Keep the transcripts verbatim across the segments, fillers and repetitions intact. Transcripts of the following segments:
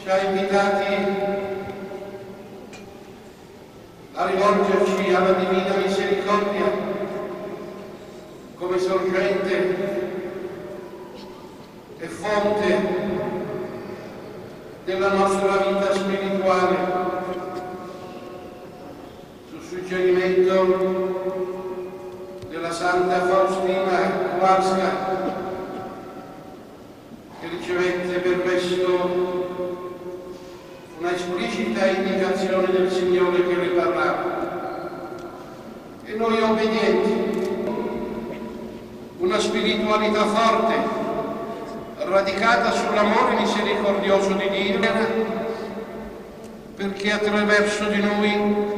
ci ha invitati a rivolgerci alla Divina Misericordia come sorgente e fonte della nostra vita spirituale, su suggerimento della Santa Faustina Kowalska, che ricevette per questo una esplicita indicazione del Signore che le parlava. E noi obbedienti, una spiritualità forte, radicata sull'amore misericordioso di Dio, perché attraverso di noi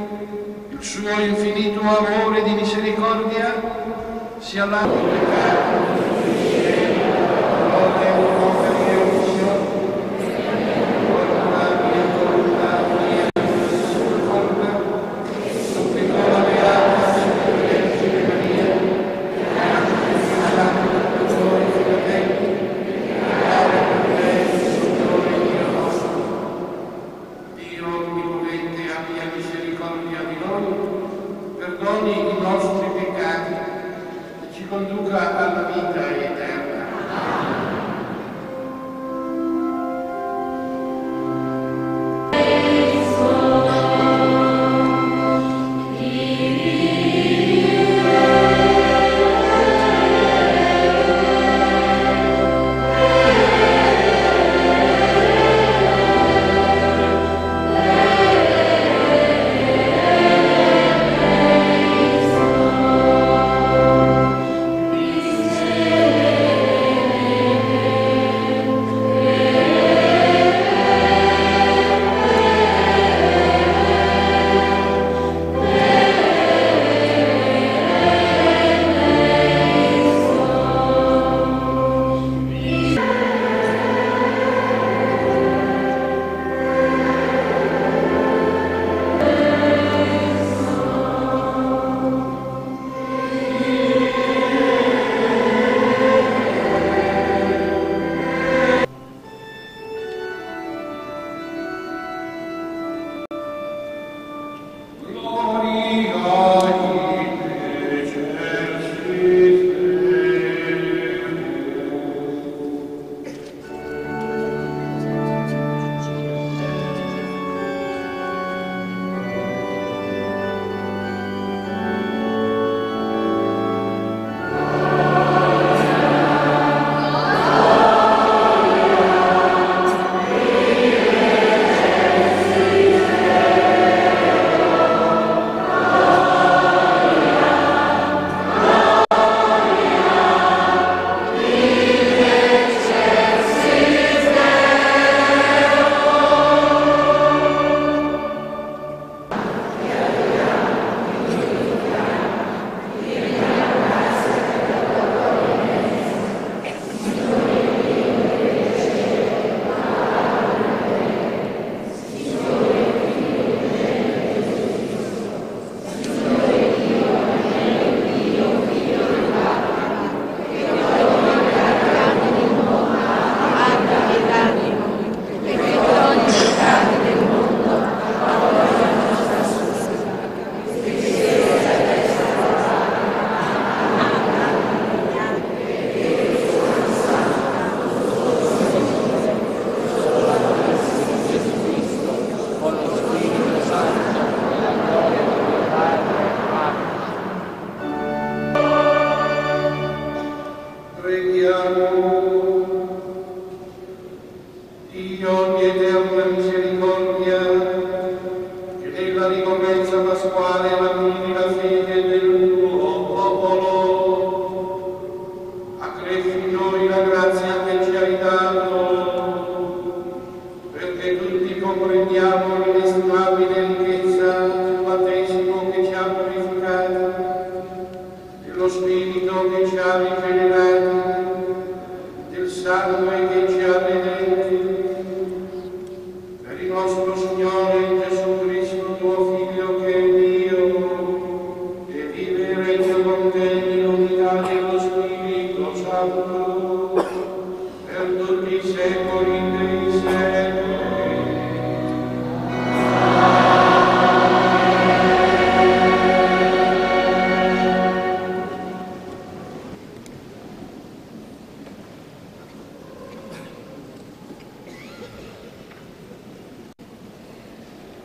il suo infinito amore di misericordia sia lato per tutti i secoli dei secoli.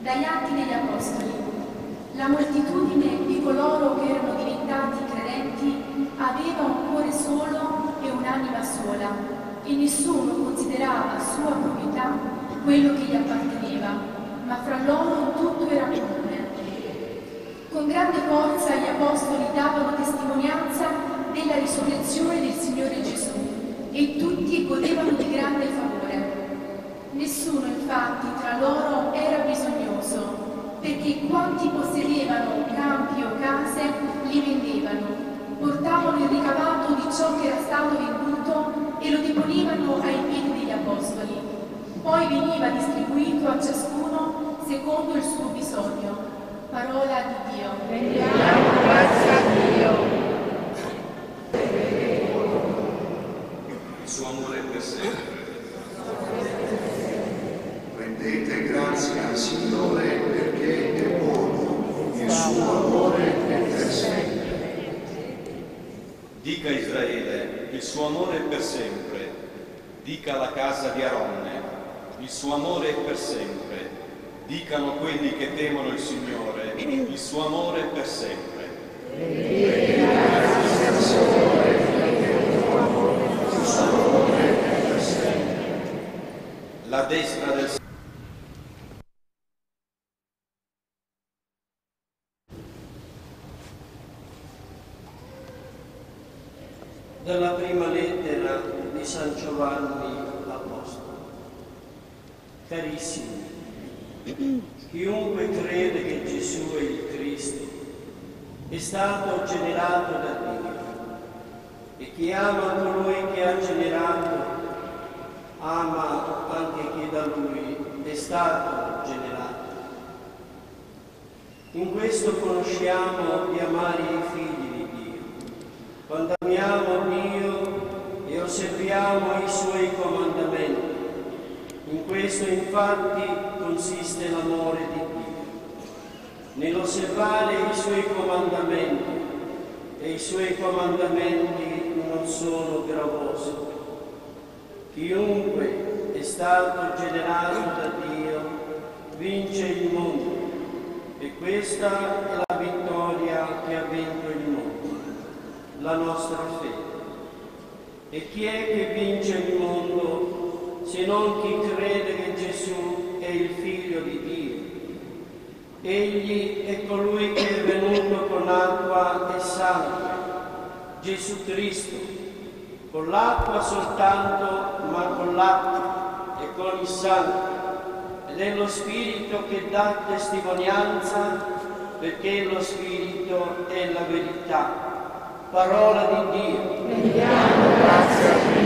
Dagli Atti degli Apostoli. La moltitudine di coloro che erano diventati credenti aveva un cuore solo e un'anima sola, e nessuno considerava sua proprietà quello che gli apparteneva, ma fra loro tutto era comune. Con grande forza gli Apostoli davano testimonianza della risurrezione del Signore Gesù, e tutti godevano di grande favore. Nessuno infatti tra loro era bisognoso, perché quanti possedevano campi o case li vendevano, portavano il ricavato di ciò che era stato venduto e lo deponevano ai piedi degli Apostoli. Poi veniva distribuito a ciascuno secondo il suo bisogno. Parola di Dio. Rendiamo grazie a Dio. Il suo amore è per sempre. Rendete grazie al Signore perché è buono, il suo amore è per sempre. Dica Israele, il suo amore è per sempre. Dica la casa di Aronne, il suo amore è per sempre. Dicano quelli che temono il Signore, il suo amore è per sempre. Rendete grazie al Signore perché è buono, il suo amore è per sempre. La destra del Dalla prima lettera di San Giovanni Apostolo. Carissimi, chiunque crede che Gesù è il Cristo è stato generato da Dio, e chi ama colui che ha generato ama anche chi da lui è stato generato. In questo conosciamo di amare i figli di Dio, quando amiamo Dio e osserviamo i Suoi comandamenti. In questo infatti consiste l'amore di Dio, nell'osservare i Suoi comandamenti, e i Suoi comandamenti non sono gravosi. Chiunque è stato generato da Dio vince il mondo, e questa è la vittoria che ha vinto il mondo, la nostra fede. E chi è che vince il mondo se non chi crede che Gesù è il Figlio di Dio? Egli è colui che è venuto con acqua e sangue, Gesù Cristo, con l'acqua soltanto, ma con l'acqua e con il sangue, ed è lo Spirito che dà testimonianza, perché lo Spirito è la verità. Parola di Dio. Rendiamo grazie a Dio.